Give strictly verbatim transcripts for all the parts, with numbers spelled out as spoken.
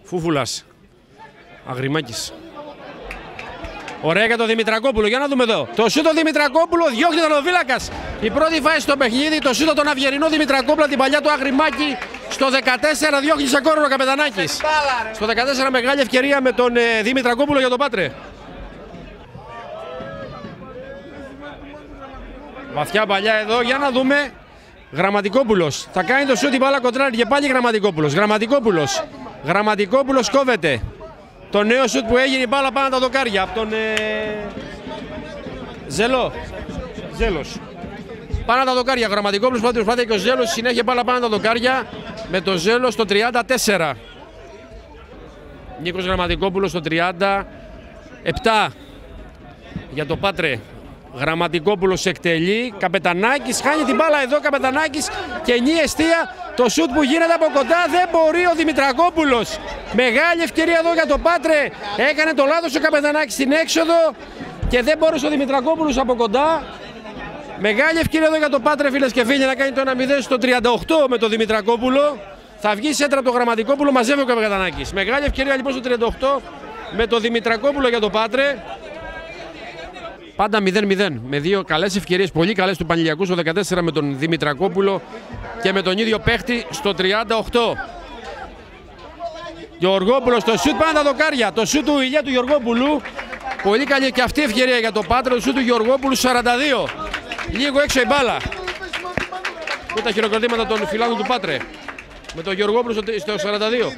Φούφουλας. Αγριμάκης. Ωραία για τον Δημητρακόπουλο. Για να δούμε εδώ. Το σούτο Δημητρακόπουλο διώχνει τον οδοφύλακας. Η πρώτη φάση στο παιχνίδι. Το σούτο τον Αυγερινό Δημητρακόπουλο. Την παλιά του Αγριμάκη. Στο δεκατέσσερα διώχνει σε κόρνο ο Καπετανάκης. Στο δεκατέσσερα μεγάλη ευκαιρία με τον ε, Δημητρακόπουλο για τον Πάτρε. Βαθιά παλιά εδώ. Για να δούμε. Γραμματικόπουλος. Θα κάνει το σούτ η μπάλα κοντράρι και πάλι Γραμματικόπουλος. Γραμματικόπουλος. Γραμματικόπουλος κόβεται. Το νέο σουτ που έγινε η μπάλα πάνω τα δοκάρια από τον ε... Ζελό. Ζέλος. Πάνω τα δοκάρια. Γραμματικόπουλος πρώτη προσπάθεια και ο Ζέλος. Συνέχεια μπάλα πάνω τα δοκάρια με το Ζέλος στο τριάντα τέσσερα. Νίκος Γραμματικόπουλος στο τριάντα επτά. Για το Πάτρε. Γραμματικόπουλος εκτελεί. Καπετανάκης χάνει την μπάλα εδώ. Καπετανάκης κενή εστία. Το σουτ που γίνεται από κοντά δεν μπορεί ο Δημητρακόπουλος. Μεγάλη ευκαιρία εδώ για το Πάτρε. Έκανε το λάθος ο Καπετανάκης στην έξοδο και δεν μπορούσε ο Δημητρακόπουλος από κοντά. Μεγάλη ευκαιρία εδώ για το Πάτρε, φίλες και φίλοι, να κάνει το ένα μηδέν στο τριάντα οκτώ με τον Δημητρακόπουλο. Θα βγει σέντρα από το Γραμματικόπουλο, μαζεύει ο Καπετανάκης. Μεγάλη ευκαιρία λοιπόν στο τριάντα οκτώ με τον Δημητρακόπουλο για το Πάτρε. Πάντα μηδέν μηδέν με δύο καλές ευκαιρίες, πολύ καλές του Πανηλιακού στο δεκατέσσερα με τον Δημητρακόπουλο και με τον ίδιο παίχτη στο τριάντα οκτώ. Γεωργόπουλος στο σουτ πάνω τα δοκάρια. Το σουτ του Ηλιά του Γεωργόπουλου. Πολύ καλή και αυτή ευκαιρία για το Πάτρε. Το σουτ του Γεωργόπουλου σαράντα δύο. Λίγο έξω η μπάλα. Με τα χειροκροτήματα των φιλάδων του Πάτρε. Με τον Γεωργόπουλο στο σαράντα δύο.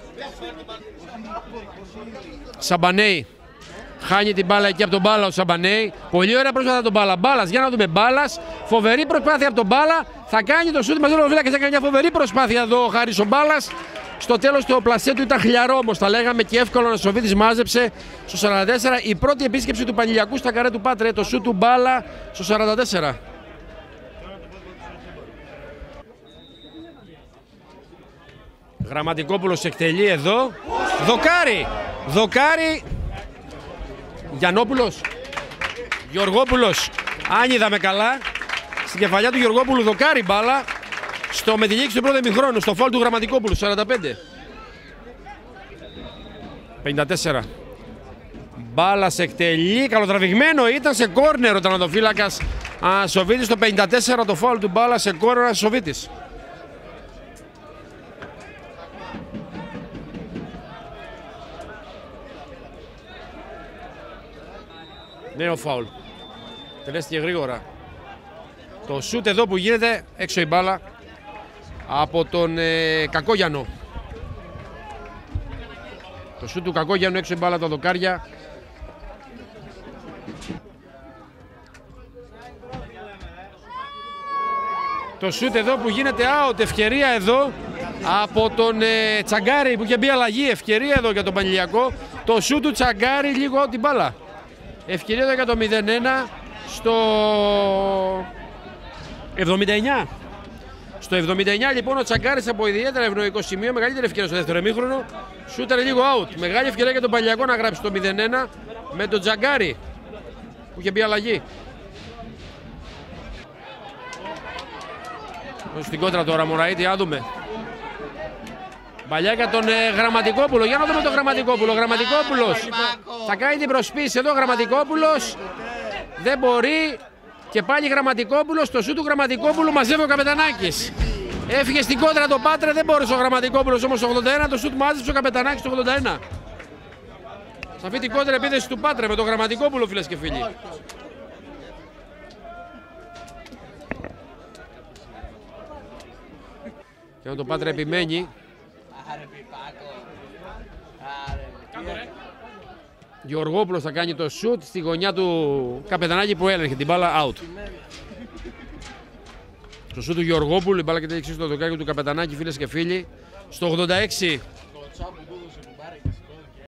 Σαμπανέη. Χάνει την μπάλα εκεί από τον Μπάλα ο Σαμπανέη. Πολύ ωραία προσπάθεια από τον Μπάλα. Μπάλας, για να δούμε. Μπάλας. Φοβερή προσπάθεια από τον Μπάλα. Θα κάνει το σούτ μαζί με τον Βίλακα. Θα κάνει μια φοβερή προσπάθεια εδώ ο Χάρης ο Μπάλας. Στο τέλος το πλασέ του ήταν χλιαρό όμως. Τα λέγαμε και εύκολο να Σοβίδης μάζεψε στο σαράντα τέσσερα. Η πρώτη επίσκεψη του Πανηλιακού στα καρέ του Πάτρε. Το σούτ του Μπάλα στο σαράντα τέσσερα. Γραμματικόπουλος εκτελεί εδώ. Δοκάρι. Δοκάρι. Γιαννόπουλος, Γεωργόπουλος, αν είδαμε καλά, στην κεφαλιά του Γεωργόπουλου δοκάρι μπάλα, στο με τη λήξη του πρώτου ημιχρόνου, στο φάουλ του Γραμματικόπουλου, σαράντα πέντε. πενήντα τέσσερα. Μπάλας εκτελεί, καλοτραβηγμένο, ήταν σε κόρνερ ο τερματοφύλακας Σοβίτης, στο πενήντα τέσσερα το φάουλ του Μπάλα σε κόρνερ Σοβίτης. Νέο φάουλ. Τελέστηκε γρήγορα. Το σούτ εδώ που γίνεται έξω η μπάλα από τον ε, Κακόγιανο. Το σούτ του Κακόγιανου έξω η μπάλα τα δοκάρια. Το σούτ εδώ που γίνεται out. Ευκαιρία εδώ από τον ε, Τσαγκάρη που είχε μπει αλλαγή. Ευκαιρία εδώ για τον Πανηλιακό. Το σούτ του Τσαγκάρη λίγο out την μπάλα. Ευκαιρία εδώ για το μηδέν ένα στο εβδομήντα εννιά. Στο εβδομήντα εννιά λοιπόν ο Τσαγκάρης από ιδιαίτερα ευνοϊκό σημείο, μεγαλύτερη ευκαιρία στο δεύτερο ημίχρονο. Σούτερ λίγο out. Μεγάλη ευκαιρία για τον Πανηλιακό να γράψει το μηδέν ένα με τον Τσαγκάρη που είχε μπει αλλαγή. Στην κόντρα τώρα Μωραήτη, άδουμε. Παλιά για τον ε, Γραμματικόπουλο. Για να δούμε τον Γραμματικόπουλο. Γραμματικόπουλος θα κάνει την προσποίηση εδώ. Γραμματικόπουλος δεν μπορεί. Και πάλι Γραμματικόπουλος. Το σου του Γραμματικόπουλου μαζεύει ο Καπετανάκης. Έφυγε στην κόντρα το Πάτρε. Δεν μπόρεσε ο Γραμματικόπουλος όμως το ογδόντα ένα. Το σουτ μάζεψε ο Καπετανάκης το ογδόντα ένα. Σε αυτή την κόντρα επίθεση του Πάτρε με τον Γραμματικόπουλο, φίλες και φίλοι. Και όταν το Πάτρε επιμένει. Γεωργόπουλος θα κάνει το σουτ στη γωνιά του Καπετανάκη που έλεγχε την μπάλα out. Στο σουτ του Γεωργόπουλου η μπάλα και τελείξει στο δοκάρι του Καπετανάκη, φίλες και φίλοι. Στο ογδόντα έξι